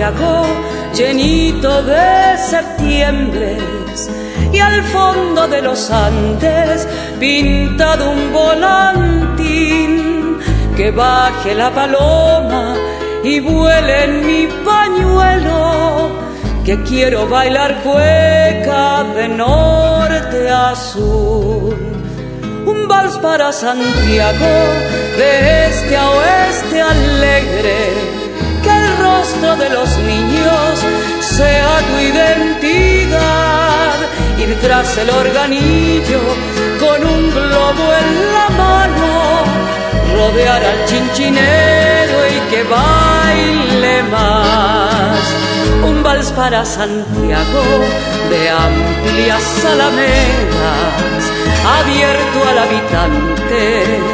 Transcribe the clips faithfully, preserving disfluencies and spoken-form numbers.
Santiago, llenito de septiembre, y al fondo de los Andes pintado un volantín, que baje la paloma y vuele en mi pañuelo, que quiero bailar cueca de norte a sur. Un vals para Santiago, de este a oeste alegre, que el rostro de los niños sea tu identidad, ir tras el organillo con un globo en la mano, rodear al chinchinero y que baile más. Un vals para Santiago, de amplias alamedas, abierto al habitante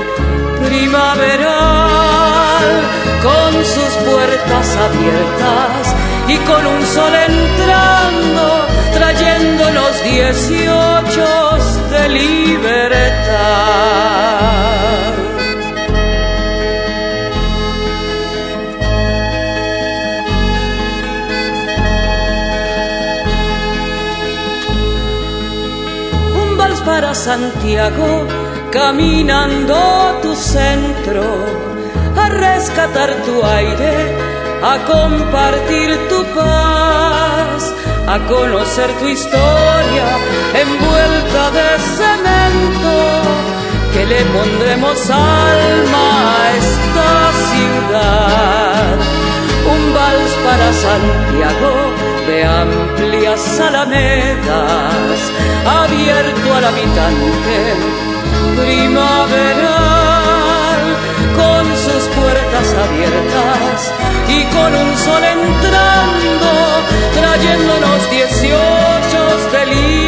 primaveral, con sus puertas abiertas y con un sol entrando, trayendo los dieciocho de libertad. Un vals para Santiago, caminando tu centro, a rescatar tu aire, a compartir tu paz, a conocer tu historia envuelta de cemento, que le pondremos alma a esta ciudad. Un vals para Santiago, de amplias alamedas, abierto al habitante primaveral, con sus puertas abiertas y con un sol entrando, trayéndonos dieciocho de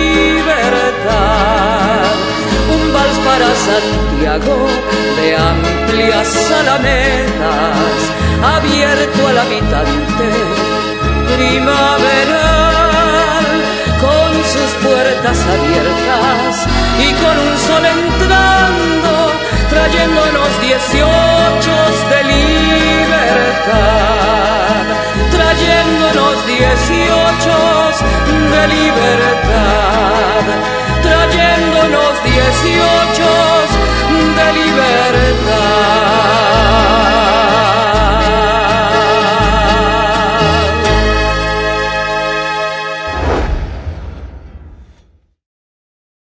libertad. Un vals para Santiago, de amplias alamedas, abierto al habitante primaveral, con sus puertas abiertas y con un sol entrando, trayéndonos dieciocho de libertad, trayéndonos dieciocho de libertad, trayéndonos dieciocho de libertad.